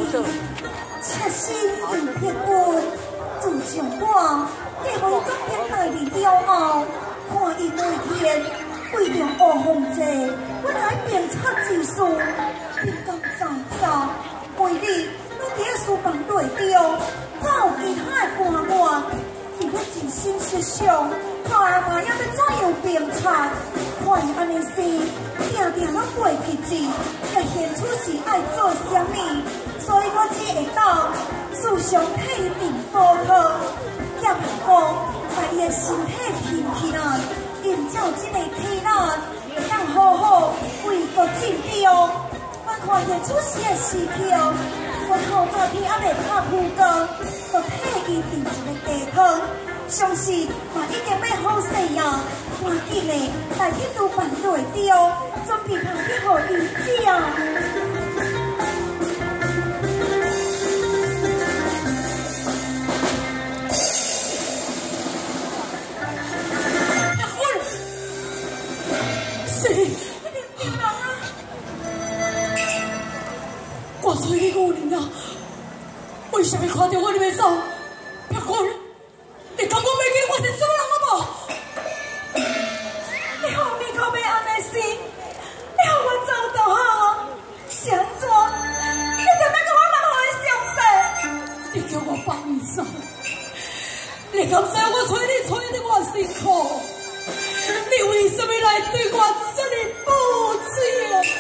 切心定铁骨，自上我结婚总偏带离了后，看伊每天为着学风济，我来鞭策之事，天公在上，为你我伫咧书房内中，我有其他的伴伴，伫咧真心实相，看阿妈也要怎样鞭策，看伊安尼是定定拢背起字，会现出是爱做啥物，所以我只会当时常替伊订报课，也盼讲把伊的身体挺起来，因照这个体力，会当好好为国尽忠。我看现出事的时刻，我后早天还未拍铺工，就替伊订一个地汤。相信嘛已经要好势呀，赶紧的来去厨房内中，准备下去互伊食。 我找你5年啊，为什么看到我你袂走？别管，你敢讲袂记我是什么人好无？ 你后面可要安尼是？你互我走就好，是安怎？你就要甲我问候的详细？ 你叫我帮你走，你敢知我找你找得我辛苦？你为什么来对我这么不敬？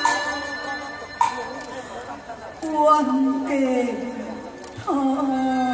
冤家